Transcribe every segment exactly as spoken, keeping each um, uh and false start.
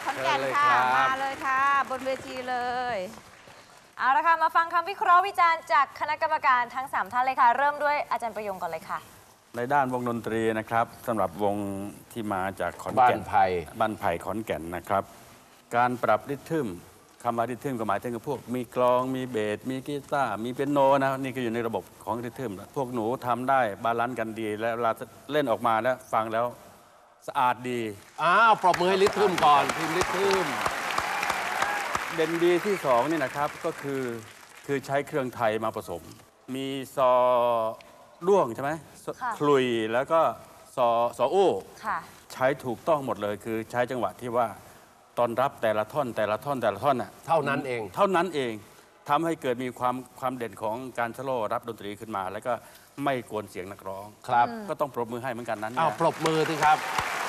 ขอนแก่นค่ะมาเลยค่ะบนเวทีเลยเอาละค่ะมาฟังคำวิเคราะห์วิจารณ์จากคณะกรรมการทั้งสามท่านเลยค่ะเริ่มด้วยอาจารย์ประยงก่อนเลยค่ะในด้านวงดนตรีนะครับสำหรับวงที่มาจากขอนแก่นบ้านไผ่บ้านไผ่ขอนแก่นนะครับการปรับริทึมคำว่าริทึมก็หมายถึงพวกมีกลองมีเบสมีกีตาร์มีเปียโนนะนี่ก็อยู่ในระบบของริทึมพวกหนูทำได้บาลานซ์กันดีแล้วเวลาเล่นออกมาแล้วฟังแล้วสะอาดดีอ้าวปรบมือให้ริทึมก่อนทีมริทึมเด่นดีที่สองนี่นะครับก็คือคือใช้เครื่องไทยมาผสมมีซอด้วงใช่ไหมคลุยแล้วก็ซอซออู้ใช้ถูกต้องหมดเลยคือใช้จังหวะที่ว่าตอนรับแต่ละท่อนแต่ละท่อนแต่ละท่อนน่ะเท่านั้นเองเท่านั้นเองทำให้เกิดมีความความเด่นของการสโลว์รับดนตรีขึ้นมาแล้วก็ไม่กวนเสียงนักร้องครับก็ต้องปรบมือให้เหมือนกันนั้นอ้าวปรบมือสิครับ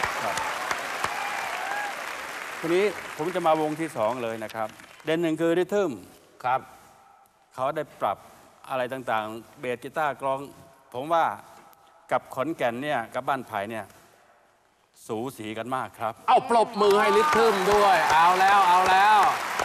ทีนี้ผมจะมาวงที่สองเลยนะครับเด่นหนึ่งคือริทึมครับเขาได้ปรับอะไรต่างๆเบสกีตาร์กลองผมว่ากับขอนแก่นเนี่ยกับบ้านไผ่เนี่ยสูสีกันมากครับเอาปรบมือให้ริทึมด้วยเอาแล้วเอาแล้ว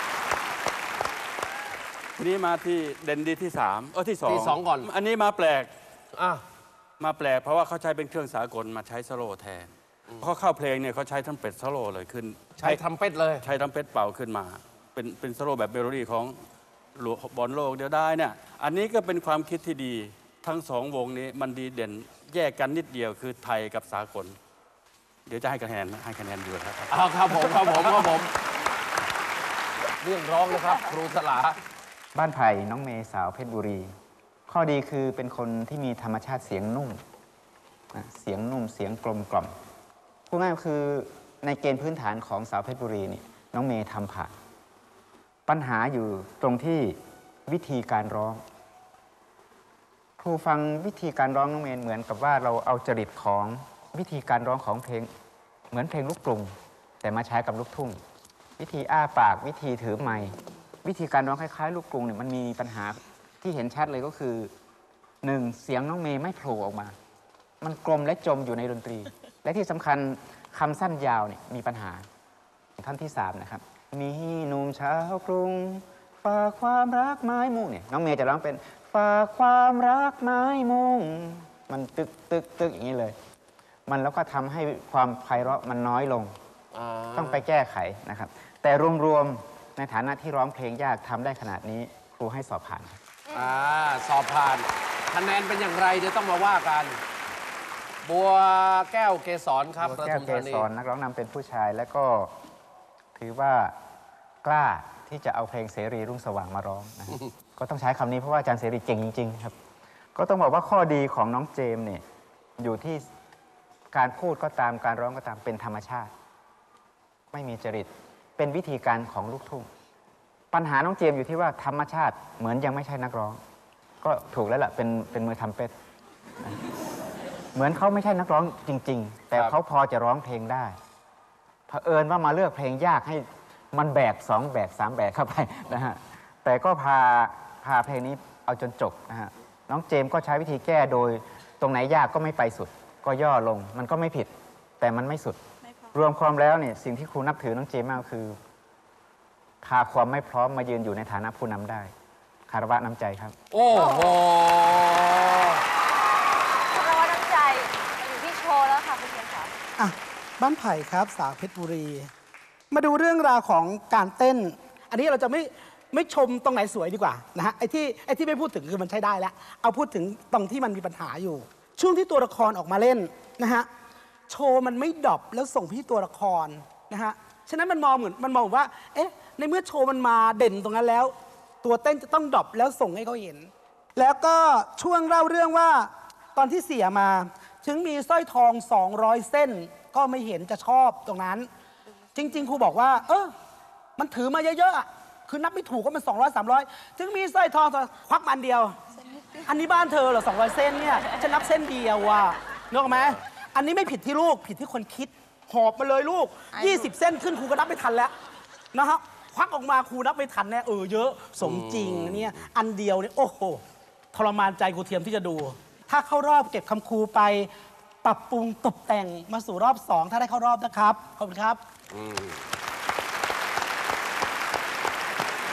ทีนี้มาที่เด่นดีที่สามเออที่สองที่สองก่อนอันนี้มาแปลกอ่ะมาแปลกเพราะว่าเขาใช้เป็นเครื่องสากลมาใช้สโลแทนเพราะเข้าเพลงเนี่ยเขาใช้ทัมเป็ดสโลเลยขึ้นใช้ทัมเป็ดเลยใช้ทัมเป็ดเป่าขึ้นมาเป็นเป็นสโลแบบเบโลดี้ของหลวงบอลโลกเดียวได้เนี่ยอันนี้ก็เป็นความคิดที่ดีทั้งสองวงนี้มันดีเด่นแยกกันนิดเดียวคือไทยกับสากลเดี๋ยวจะให้คะแนนให้คะแนนอยู่ครับเอาครับผมครับผมครับผมเรื่องร้องนะครับครูสลาบ้านไผ่น้องเมย์สาวเพชรบุรีข้อดีคือเป็นคนที่มีธรรมชาติเสียงนุ่มเสียงนุ่มเสียงกลมกล่อมพูดง่ายๆคือในเกณฑ์พื้นฐานของสาวเพชรบุรีนี่น้องเมย์ทำผ่านปัญหาอยู่ตรงที่วิธีการร้องครูฟังวิธีการร้องน้องเมย์เหมือนกับว่าเราเอาจริตของวิธีการร้องของเพลงเหมือนเพลงลูกกรุงแต่มาใช้กับลูกทุ่งวิธีอ้าปากวิธีถือไมค์วิธีการร้องคล้ายๆลูกกรุงเนี่ยมันมีปัญหาที่เห็นชัดเลยก็คือหนึ่งเสียงน้องเมย์ไม่โผล่ออกมามันกลมและจมอยู่ในดนตรีและที่สำคัญคำสั้นยาวเนี่ยมีปัญหาท่านที่สามนะครับมีหนุ่มชาวกรุงฝากความรักไม้มุ่งเนี่ยน้องเมย์จะร้องเป็นฝากความรักไม้มุ่งมันตึกตึกตึกอย่างนี้เลยมันแล้วก็ทำให้ความไพเราะมันน้อยลงต้องไปแก้ไขนะครับแต่รวมๆในฐานะที่ร้องเพลงยากทำได้ขนาดนี้ครูให้สอบผ่านอ่าสอบผ่านคะแนนเป็นอย่างไรเดี๋ยวต้องมาว่ากันบัวแก้วเกสรครับบัวแก้วเกสรนักร้องนำเป็นผู้ชายและก็ถือว่ากล้าที่จะเอาเพลงเสรีรุ่งสว่างมาร้องนะก็ต้องใช้คำนี้เพราะว่าอาจารย์เสรีเก่งจริงๆครับก็ต้องบอกว่าข้อดีของน้องเจมเนี่ยอยู่ที่การพูดก็ตามการร้องก็ตามเป็นธรรมชาติไม่มีจริตเป็นวิธีการของลูกทุ่งปัญหาน้องเจมอยู่ที่ว่าธรรมชาติเหมือนยังไม่ใช่นักร้องก็ถูกแล้วล่ะเป็นเป็นมือทำเป็ดเหมือนเขาไม่ใช่นักร้องจริงๆแต่เขาพอจะร้องเพลงได้เผอิญว่ามาเลือกเพลงยากให้มันแบกสองแบกสามแบกเข้าไปนะฮะแต่ก็พาพาเพลงนี้เอาจนจบนะฮะน้องเจมก็ใช้วิธีแก้โดยตรงไหนยากก็ไม่ไปสุดก็ย่อลงมันก็ไม่ผิดแต่มันไม่สุดรวมความแล้วเนี่ยสิ่งที่ครูนับถือน้องเจมมากคือพาความไม่พร้อมมายืนอยู่ในฐานะผู้นำได้คารวะน้ำใจครับโอ้โหคารวะน้ำใจอยู่ที่โชว์แล้วค่ะคุณเพียรค่ะอ่ะบ้านไผ่ครับสาวเพชรบุรีมาดูเรื่องราวของการเต้นอันนี้เราจะไม่ไม่ชมตรงไหนสวยดีกว่านะฮะไอ้ที่ไอ้ที่ไม่พูดถึงคือมันใช้ได้แล้วเอาพูดถึงตรงที่มันมีปัญหาอยู่ช่วงที่ตัวละครออกมาเล่นนะฮะโชว์มันไม่ดรอปแล้วส่งพี่ตัวละครนะฮะฉะนั้นมันมองเหมือนมันมองว่าเอ๊ะในเมื่อโชว์มันมาเด่นตรงนั้นแล้วตัวเต้นจะต้องดรอปแล้วส่งให้เขาเห็นแล้วก็ช่วงเล่าเรื่องว่าตอนที่เสียมาถึงมีสร้อยทองสองร้อยเส้นก็ไม่เห็นจะชอบตรงนั้นจริงๆครูบอกว่าเออมันถือมาเยอะๆคือนับไม่ถูกก็มันสองร้อยสามร้อยถึงมีสร้อยทองควักมันเดียวอันนี้บ้านเธอเหรอสองร้อยเส้นเนี่ยฉันนับเส้นเดียวว่ะนึกออกไหมอันนี้ไม่ผิดที่ลูกผิดที่คนคิดหอบมาเลยลูกยี่สิบเส้นขึ้นครูก็นับไม่ทันแล้วนะครับควักออกมาครูนับไม่ทันแน่เออเยอะสมจริงเนี่ยอันเดียวเนี่ยโอ้โหทรมานใจครูเทียมที่จะดูถ้าเข้ารอบเก็บคำครูไปปรับปรุงตกแต่งมาสู่รอบสองถ้าได้เข้ารอบนะครับขอบคุณครับ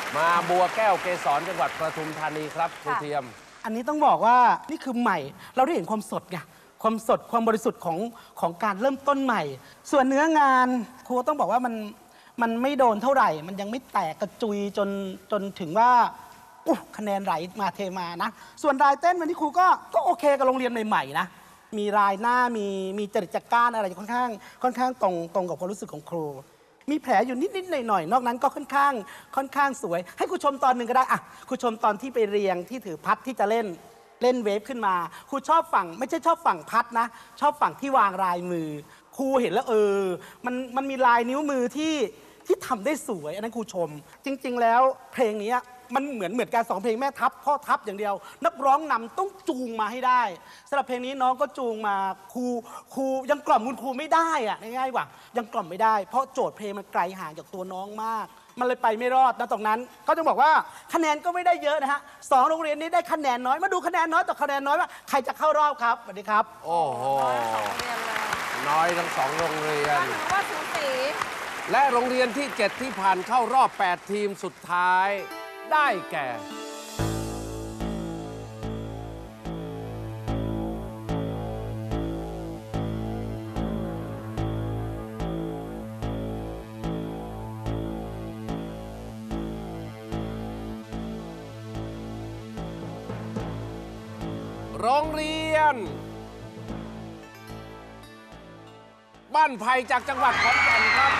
มาบัวแก้วเกสรจังหวัดปทุมธานีครับครูเทียมอันนี้ต้องบอกว่านี่คือใหม่ เราได้เห็นความสดไงความสดความบริสุทธิ์ของของการเริ่มต้นใหม่ ส่วนเนื้องานครูต้องบอกว่ามันมันไม่โดนเท่าไหร่ มันยังไม่แตกกระจุยจนจนถึงว่าอุ๊ยคะแนนไหลมาเทมานะ ส่วนรายเต้นวันนี้ครูก็ก็โอเคกับโรงเรียนใหม่ๆนะมีรายหน้ามีมีจริตจักร้านอะไรค่อนข้างค่อนข้างตรงตรงกับความรู้สึกของครู มีแผลอยู่นิดๆหน่อยๆนอกนั้นก็ค่อนข้างค่อนข้างสวย ให้ครูชมตอนหนึ่งก็ได้อะครูชมตอนที่ไปเรียงที่ถือพัดที่จะเล่นเล่นเวฟขึ้นมาครูชอบฝั่งไม่ใช่ชอบฝั่งพัดนะ ชอบฝั่งที่วางลายมือครูเห็นแล้วเออมันมันมีลายนิ้วมือที่ที่ทำได้สวยอันนั้นครูชม จริง ๆ แล้วเพลงนี้มันเหมือนเหมือนการสองเพลงแม่ทัพพ่อทัพอย่างเดียว นักร้องนำต้องจูงมาให้ได้สำหรับเพลงนี้น้องก็จูงมาครูครูยังกล่อมคุณครูไม่ได้อะง่ายๆว่ายังกล่อมไม่ได้เพราะโจทย์เพลงมันไกลห่างจากตัวน้องมาก มันเลยไปไม่รอดนะตรงนั้นก็ต้องบอกว่าคะแนนก็ไม่ได้เยอะนะฮะสองโรงเรียนนี้ได้คะแนนน้อยมาดูคะแนนน้อยต่อคะแนนน้อยว่าใครจะเข้ารอบครับสวัสดีครับโอ้โหเรียนเลยน้อยทั้งสองโรงเรียนถือว่าสูสีและโรงเรียนที่ เจ็ด ที่ผ่านเข้ารอบ แปด ทีมสุดท้าย ได้แก่ โรงเรียน บ้านไผ่จากจังหวัดขอนแก่นครับ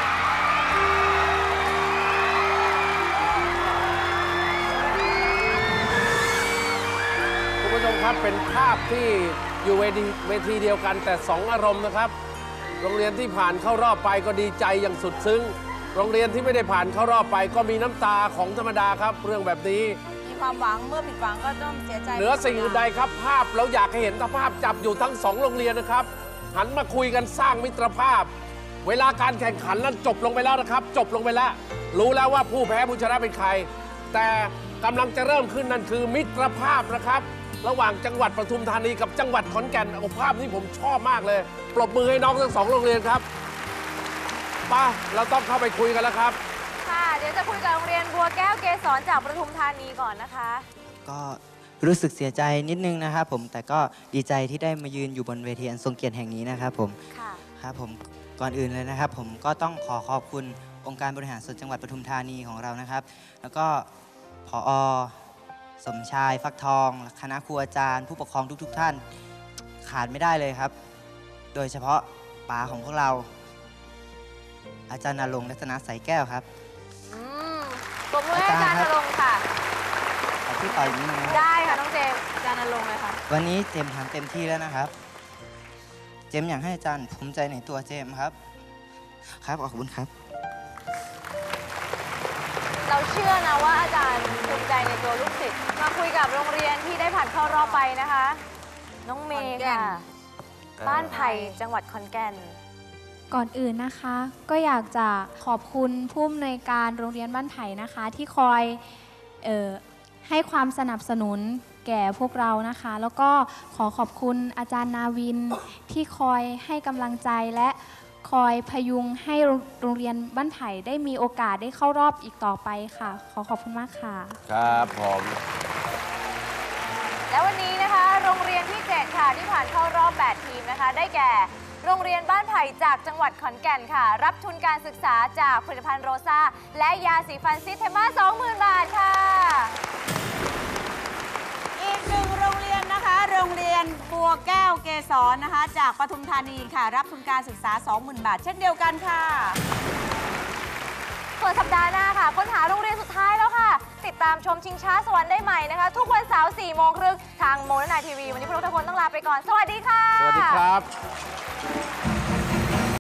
คุณผู้ชมครับเป็นภาพที่อยู่เวทีเวทีเดียวกันแต่สองอารมณ์นะครับ โรงเรียนที่ผ่านเข้ารอบไปก็ดีใจอย่างสุดซึ้ง โรงเรียนที่ไม่ได้ผ่านเข้ารอบไปก็มีน้ำตาของธรรมดาครับ เรื่องแบบนี้มีความหวังเมื่อผิดหวังก็ต้องเสียใจเหนือสิ่งอื่นใดครับ ภาพเราอยากให้เห็นภาพจับอยู่ทั้งสองโรงเรียนนะครับ หันมาคุยกันสร้างมิตรภาพ เวลาการแข่งขันนั้นจบลงไปแล้วนะครับ จบลงไปแล้ว รู้แล้วว่าผู้แพ้ผู้ชนะเป็นใคร แต่กำลังจะเริ่มขึ้นนั่นคือมิตรภาพนะครับ ระหว่างจังหวัดปทุมธานีกับจังหวัดขอนแก่นโอ้ภาพนี้ผมชอบมากเลยปรบมือให้น้องทั้งสองโรงเรียนครับป้าเราต้องเข้าไปคุยกันแล้วครับค่ะ เดี๋ยวจะคุยกับโรงเรียนบัวแก้วเกสรจากปทุมธานีก่อนนะคะก็รู้สึกเสียใจนิดนึงนะครับผมแต่ก็ดีใจที่ได้มายืนอยู่บนเวทีอันทรงเกียรติแห่งนี้นะครับผมค่ะครับผมก่อนอื่นเลยนะครับผมก็ต้องขอขอบคุณองค์การบริหารส่วนจังหวัดปทุมธานีของเรานะครับ แล้วก็ผอ.สมชายฟักทองคณะครูอาจารย์ ผู้ปกครองทุกๆท่านขาดไม่ได้เลยครับ โดยเฉพาะป๋าของพวกเรา อาจารย์ณรงค์รัตนสายแก้วครับอืมปรบมือให้อาจารย์ณรงค์ค่ะขอพี่ต่อยนิดนึงนะครับได้ค่ะน้องเจมส์อาจารย์ณรงค์เลยค่ะวันนี้เจมส์ทำเต็มที่แล้วนะครับ เจมส์อยากให้อาจารย์ภูมิใจในตัวเจมส์ครับ ครับขอบคุณครับเราเชื่อนะว่าอาจารย์ภูมิใจในตัวลูกศิษย์มาคุยกับโรงเรียนที่ได้ผ่านเข้ารอบไปนะคะ น้องเมย์ค่ะ บ้านไผ่จังหวัดขอนแก่นก่อนอื่นนะคะ ก็อยากจะขอบคุณผู้อำนวยการโรงเรียนบ้านไผ่นะคะ ที่คอยเออให้ความสนับสนุนแก่พวกเรานะคะ แล้วก็ขอขอบคุณอาจารย์นาวินที่คอยให้กำลังใจและคอยพยุงให้โรงเรียนบ้านไผ่ได้มีโอกาสได้เข้ารอบอีกต่อไปค่ะ ขอขอบคุณมากค่ะครับผมและวันนี้นะคะ โรงเรียนที่เจ็ดค่ะที่ผ่านเข้ารอบแปดทีมนะคะ ได้แก่ โรงเรียนบ้านไผ่จากจังหวัดขอนแก่นค่ะ รับทุนการศึกษาจากผลิตภัณฑ์โรซ่าและยาสีฟันซิสเทมา สองหมื่น บาทค่ะอีกหนึ่งโรงเรียนนะคะ โรงเรียนบัวแก้วเกสรนะคะ จากปทุมธานีค่ะ รับทุนการศึกษา สองหมื่น บาท เช่นเดียวกันค่ะส่วนสัปดาห์หน้าค่ะ ค้นหาโรงเรียนสุดท้ายแล้วค่ะ ติดตามชมชิงช้าสวรรค์ได้ใหม่นะคะ ทุกวันเสาร์สี่โมงครึ่งทางโมนาทีวี วันนี้พวกเราทุกคนต้องลาไปก่อน สวัสดีค่ะสวัสดีครับ